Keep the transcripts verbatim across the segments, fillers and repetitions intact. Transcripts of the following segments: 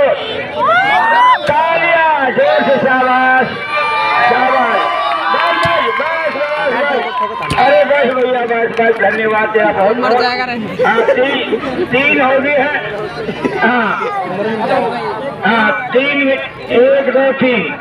तालियां जोर से, शाबाश शाबाश, बस बस, अरे बस भैया बस बस, धन्यवाद आप बहुत बहुत। हाँ तीन तीन हो गई है। हाँ हाँ तीन, एक दो तीन।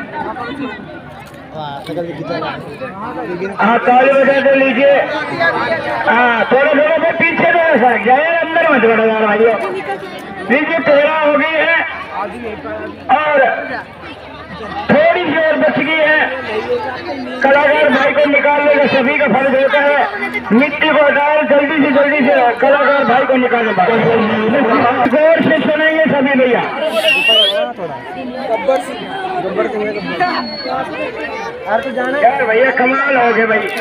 हाँ ताली बजा दे लीजिए। हाँ थोड़ा थोड़ा से पीछे थोड़ा सा जाए, अंदर मत बढ़ो यार भाइयों। लीजिए तेरह हो गई है और थोड़ी सी और बच गई है। कलाकार भाई को निकालने का सभी का फर्ज होता है। मिट्टी को हटाओ जल्दी से जल्दी से, कलाकार भाई को निकालने का जोर से सुनेंगे सभी भैया। यार भैया कमाल हो गए भाई।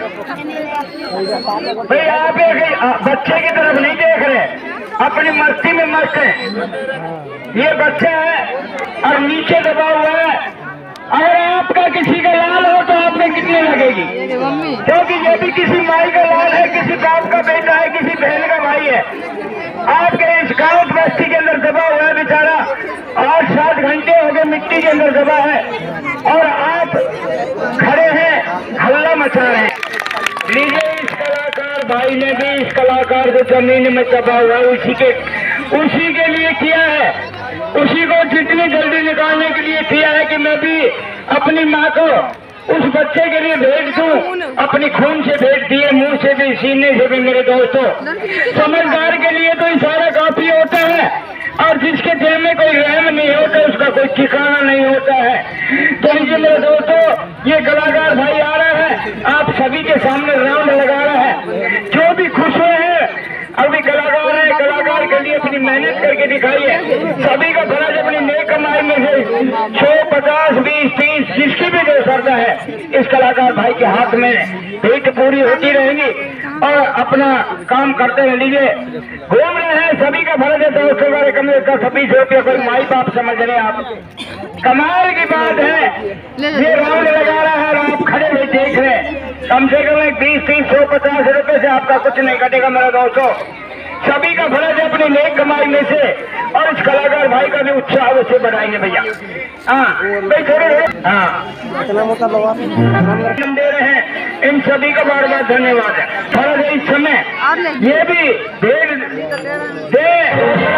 भाई आप एक बच्चे की तरफ नहीं देख रहे, अपनी मस्ती में मस्त है। ये बच्चा है और नीचे दबा हुआ है। अगर आपका किसी का लाल हो तो आप में कितने लगेगी? क्योंकि ये भी किसी माई का लाल है, किसी बाप का बेटा है, किसी बहन का भाई है। आपके इस गाँव बस्ती के अंदर दबा हुआ है बेचारा, आठ सात घंटे हो गए मिट्टी के अंदर दबा है और आप खड़े हैं, हल्ला मचा रहे हैं। लीजिए इस कलाकार भाई ने भी इस कलाकार को जमीन में दबा हुआ है, उसी के उसी के लिए किया है, उसी को जितनी जल्दी निकालने के लिए किया है कि मैं भी अपनी माँ को उस बच्चे के लिए भेज दूं, अपनी खून से भेज दिए, मुंह से भी सीने से भी। मेरे दोस्तों समझदार के लिए तो इशारा काफी होता है और जिसके दिल में कोई रहम नहीं होता उसका कोई ठिकाना नहीं होता है। तो लीजिए मेरे दोस्तों, ये कलाकार भाई आ रहा है, आप सभी के सामने राउंड लगा रहा है। जो भी खुश हुए हैं, अभी कलाकार है, कलाकार के लिए अपनी मेहनत करके दिखाइए। सभी का फर्ज अपनी नेक कमाई में से सौ पचास बीस तीस जिसकी भी जो श्रद्धा है इस कलाकार भाई के हाथ में भेंट पूरी होती रहेगी और अपना काम करते रह लीजिए। घूम रहे हैं, सभी का फर्ज है दोस्तों का कमरे का सभी सौ रुपया कोई माई बाप समझ रहे हैं आप। कमाल की बात है, ये राउंड लगा रहा है और आप खड़े हुए देख रहे हैं। कम से कम एक बीस तीस सौ पचास रुपए से आपका कुछ नहीं कटेगा मेरे दोस्तों। सभी का फर्ज है अपनी नेक कमाई में से और इस कलाकार भाई का भी उत्साह से बढ़ाएंगे भैया। हाँ भाई थोड़े हाँ दे रहे हैं, इन सभी का बार बार धन्यवाद है। फर्ज है इस समय ये भी दे